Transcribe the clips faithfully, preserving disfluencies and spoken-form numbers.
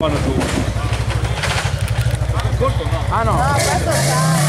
Vanno giù. Corto no? Ah no. No, questo sta.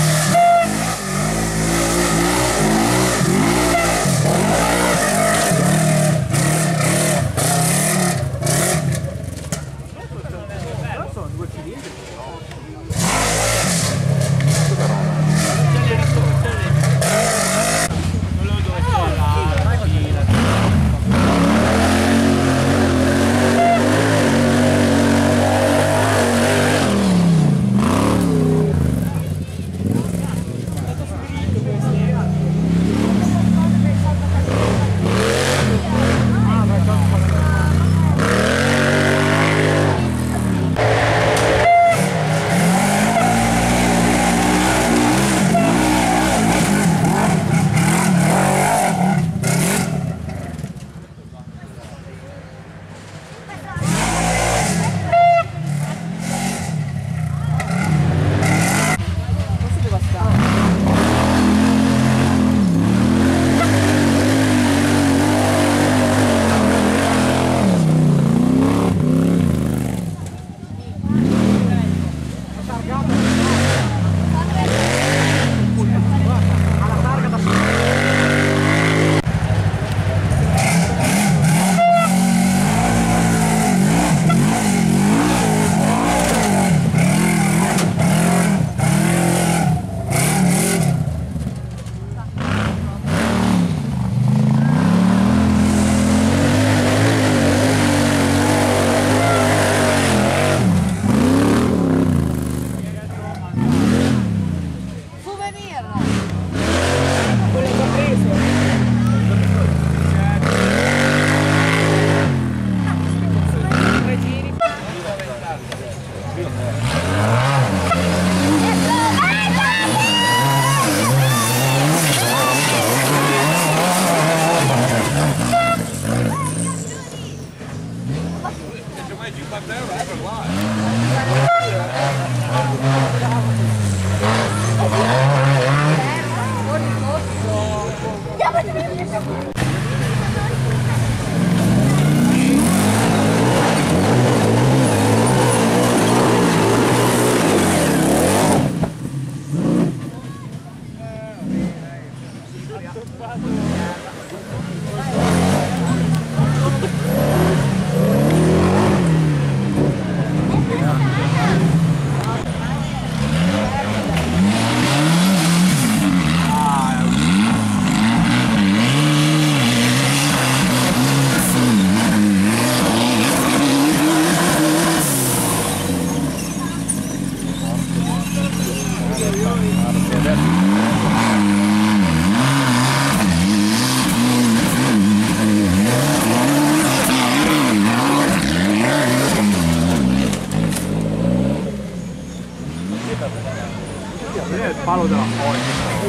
Il palo della foglia.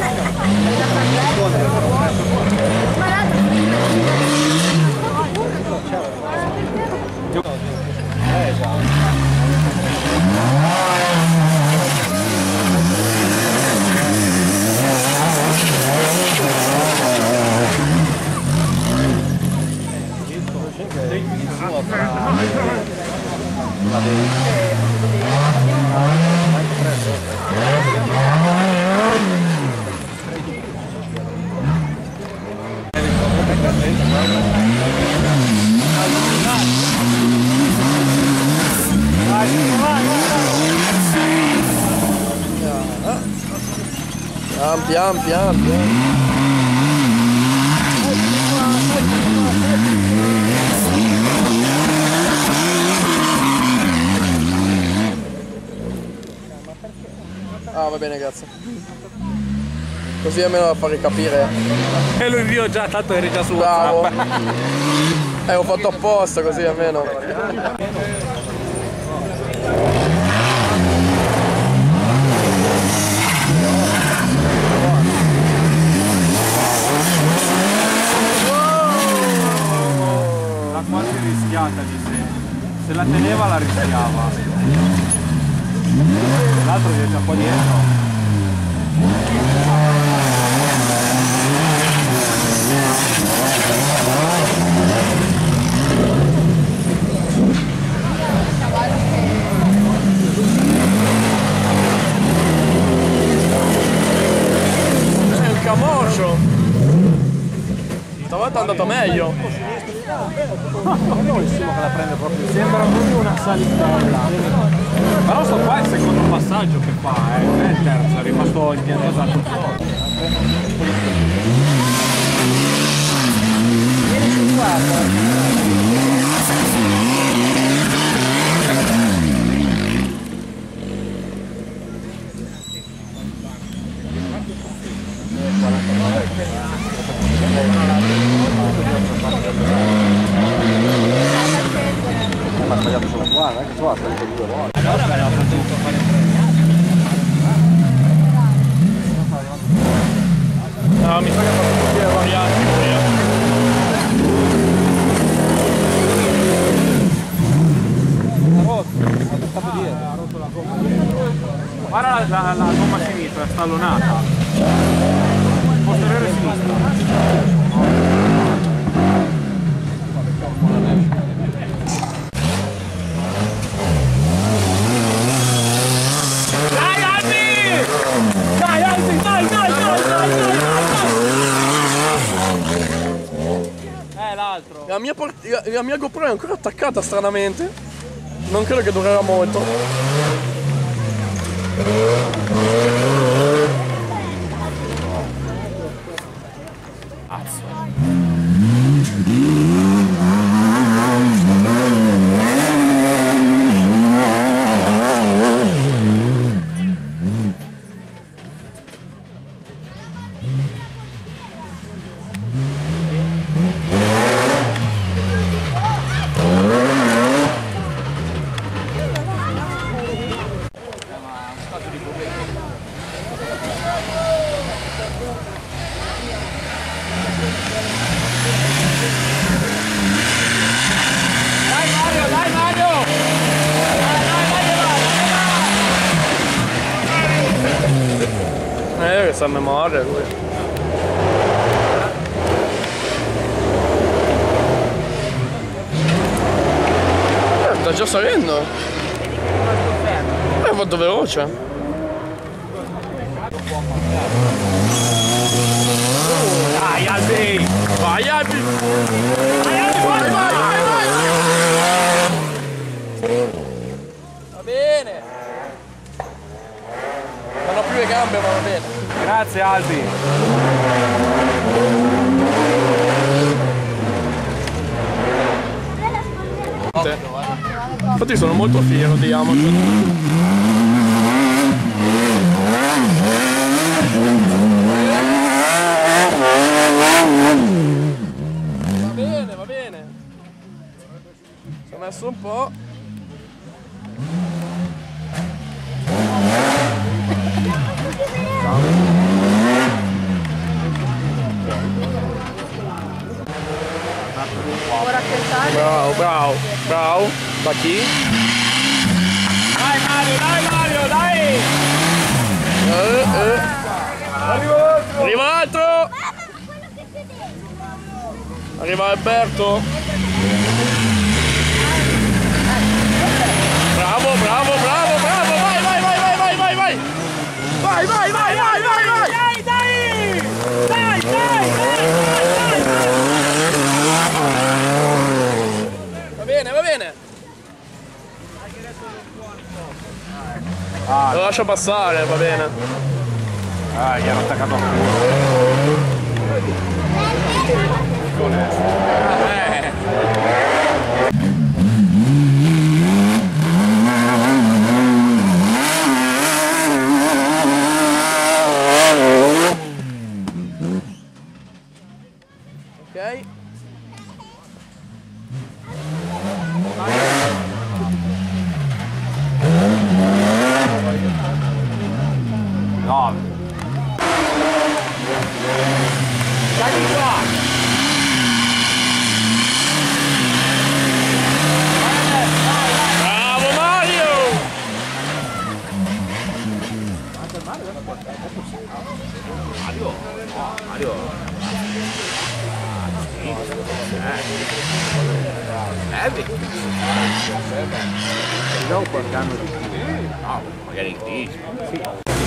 Eh già. Pian pian pian. Ah, va bene, grazie. Così almeno da fare capire. E lo invio già, tanto eri già su WhatsApp. Eh, ho fatto apposta così almeno. Quasi rischiata di sé, se la teneva la rischiava, l'altro viene un po' dietro. Cavallo che andato meglio. Bellissimo che la prende proprio, sembra proprio una salitella. Però sto qua è il secondo passaggio che fa, eh. Non è il terzo, è rimasto impiantato sul fuoco. Vieni su qua. Ma ha sbagliato solo qua, non è che qua ha sbagliato due volte. No, mi sa che ha fatto tutti le varianti. Ha rotto, ha toccato dietro, ha rotto la gomma. Guarda la, la, la gomma sinistra, è stallonata. Posteriore sinistra. La mia, la, la mia GoPro è ancora attaccata stranamente. Non credo che durerà molto. Eh, che sa a memoria lui. Eh, sta già salendo. È molto veloce. Dai Albi! Vai Albi! Vai Albi! Vai, vai, vai, vai! Va bene! Non ho più le gambe, ma va bene. Grazie Albi! Infatti sono molto fiero di Amazon. Va bene, va bene. Ci ho messo un po'. Bravo, bravo, bravo. Da chi? Dai Mario, dai Mario, dai! Eh, eh. Arriva l'altro! Arriva Alberto! Bravo, bravo, bravo, bravo! Vai, vai, vai, vai, vai, vai, vai! Vai, vai, vai, vai, vai, vai! Dai, dai! Dai, dai, dai! Va bene, va bene! Ah, Lo lascio passare, va bene. ah, gli hanno attaccato a culo. Eh. Ok. No. Dai di qua. Bravo Mario! Mario. Mario. Heavy. Non qualche anno di più. No, magari dieci. Sì.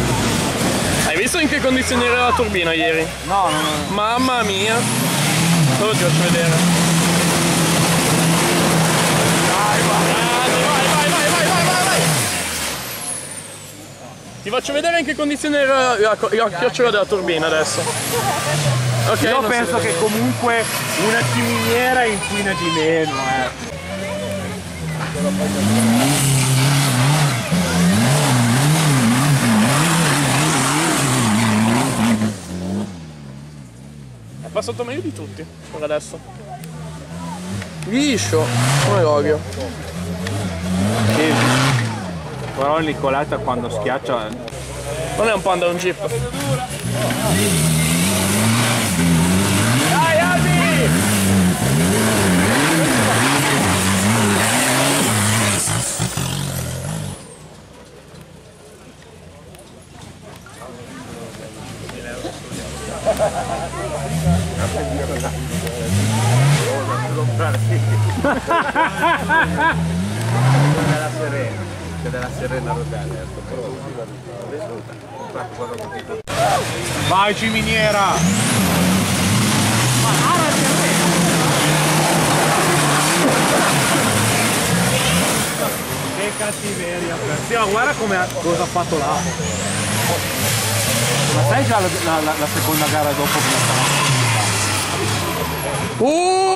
Hai visto in che condizioni era la turbina ieri? No, no, no. Mamma mia! Solo ti faccio vedere. Vai, vai, vai, vai, vai, vai, vai, vai. Ti faccio vedere in che condizione era la, la, la chiocciola della turbina adesso. Ok. Io penso che comunque una ciminiera inquina di meno, eh. È passato meglio di tutti per adesso. Liscio come l'olio. Sì. Però il Nicoletta quando schiaccia non è un Panda, è un Jeep. dai Albi! della Serena, c'è della Serena Rodale, vai ciminiera! Che cattiveria! Sì, ma guarda come ha, cosa ha fatto là! Ma sai già la, la, la, la seconda gara dopo come sta? Uh!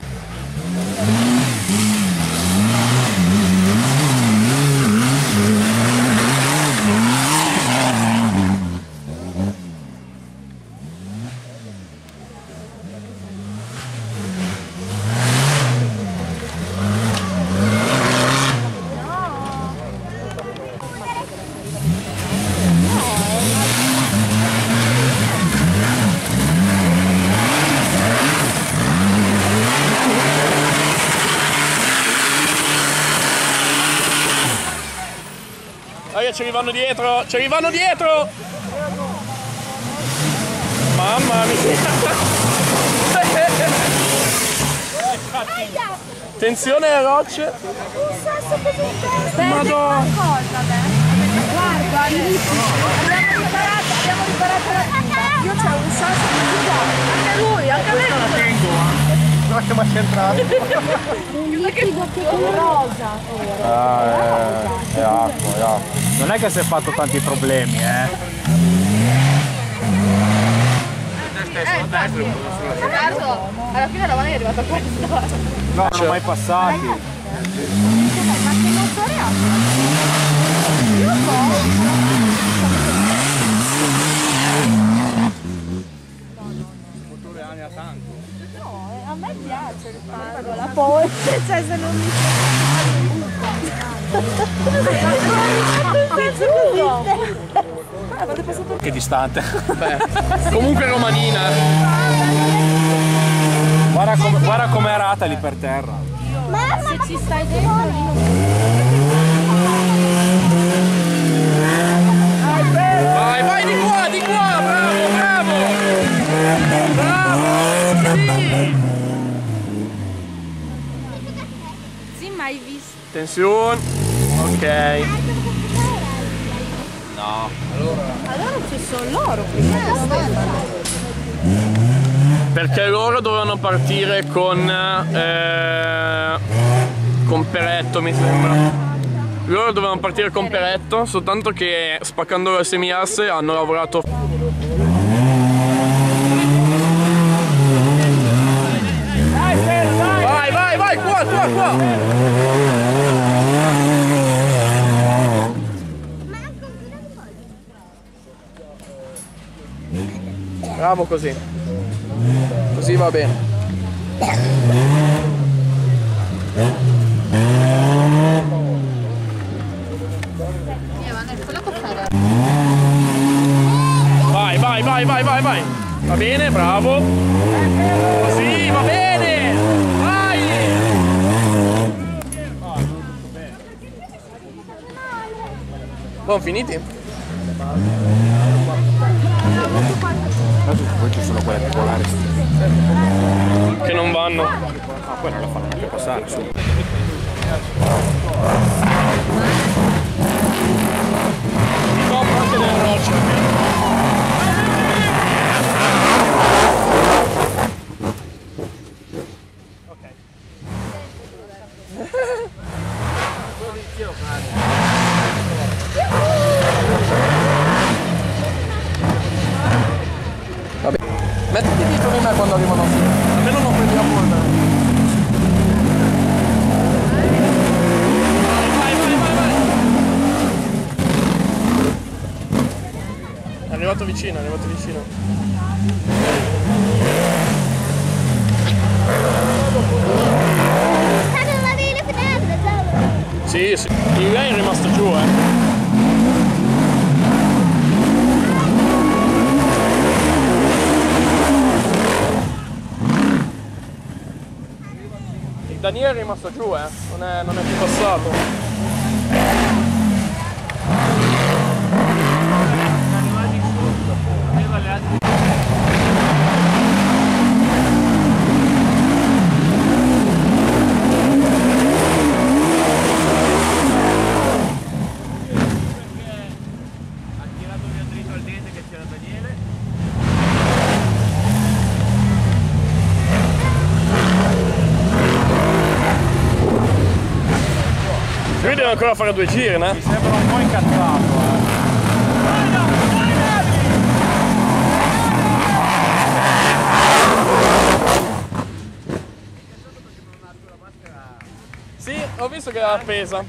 Ci arrivano dietro, ci arrivano dietro! Mamma mia! Attenzione alle rocce! Madonna! Guarda, abbiamo riparato, abbiamo riparato la guida. Io c'ho un sasso così da. Anche lui, anche me lo tengo. Guarda come è centrato. Un liquido che è rosa. Ah, è, è acqua, è acqua. Non è che si è fatto tanti problemi, eh? Eh, infatti, Riccardo, alla fine la mano è arrivata questa. No, non sono mai passati. Ma che motore ha? Io lo Motore anni a tanto. No, a me piace il farlo, la ponte, cioè se non mi Che distante. Beh, comunque romanina. Guarda come guarda com'è arata lì per terra. Ma se ci stai dentro lì non... Vai, vai di qua, di qua, bravo, bravo! Bravo! Sì! Sì, mai visto. Attenzione. Ok. No. Allora ci sono loro prima. Perché loro dovevano partire con eh, con Peretto, mi sembra. Loro dovevano partire con Peretto, soltanto che spaccando le semiasse hanno lavorato. Vai, vai, vai, qua, qua, qua! Bravo così. Così va bene. Vai, vai, vai, vai, vai, vai. Va bene, bravo. Così, va bene. Vai. Buon finiti? Adesso poi ci sono quelle popolari che non vanno. Ah, poi non la fanno neanche passare su. Copro anche delle rocce. quando arrivano a sinistra. Almeno non prendi la polvere. Vai, vai, vai, vai! È arrivato vicino, è arrivato vicino. Sì, sì. Il lei è rimasto giù, eh. Daniele è rimasto giù, eh, non è, non è più passato. Ha tirato via dritto al dente che c'era Daniele. Lui deve ancora fare due giri, né? Mi sembra un po' incazzato, eh. Sì, ho visto che era appesa.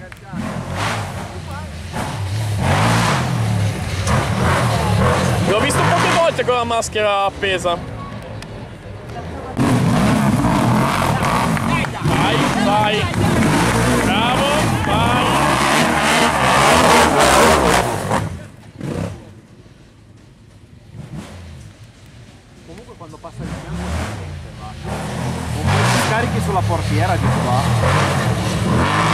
L'ho visto poche volte con la maschera appesa. Vai, vai. Bravo, vai. Comunque quando passa il fianco va. Un po' di scarichi sulla portiera di qua.